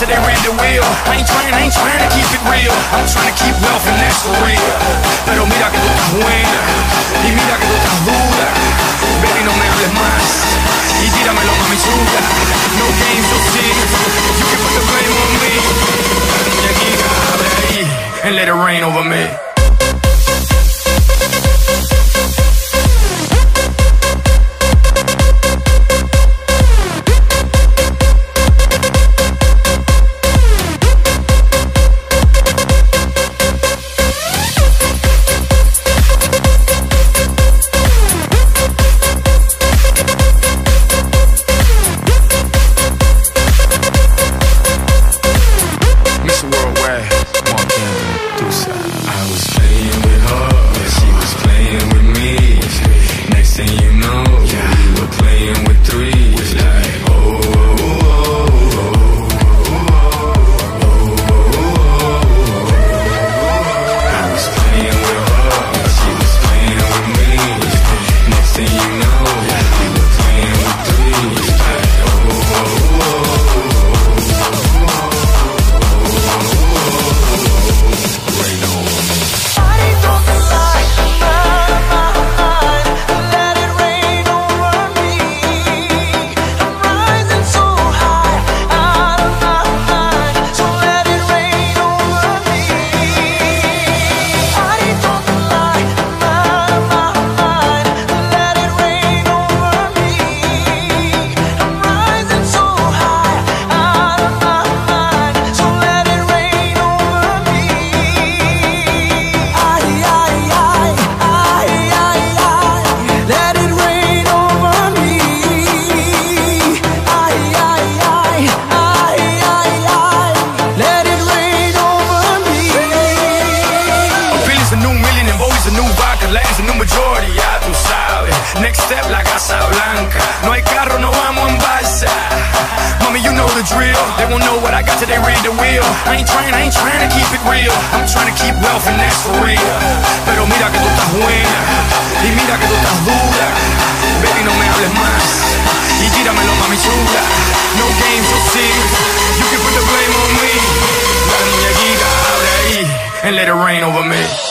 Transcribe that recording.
they read the wheel. I ain't trying to keep it real. I'm trying to keep wealth and that's for real. Pero mira que tú estás buena y mira que tú estás dura. Baby, no me hables más y tíramelo, mami chula. No games, no sins. You can put the blame on me. Muñequita, abre ahí and let it rain over me. Next step, la Casa Blanca. No hay carro, no vamos en balsa. Mommy, you know the drill. They won't know what I got till they read the wheel. I ain't trying to keep it real. I'm trying to keep wealth and that's for real. Pero mira que tú estás buena y mira que tú estás dura. Baby, no me hables más y tíramelo, mami chula. No games, no sins. You can put the blame on me. La muñequita, abre ahí and let it rain over me.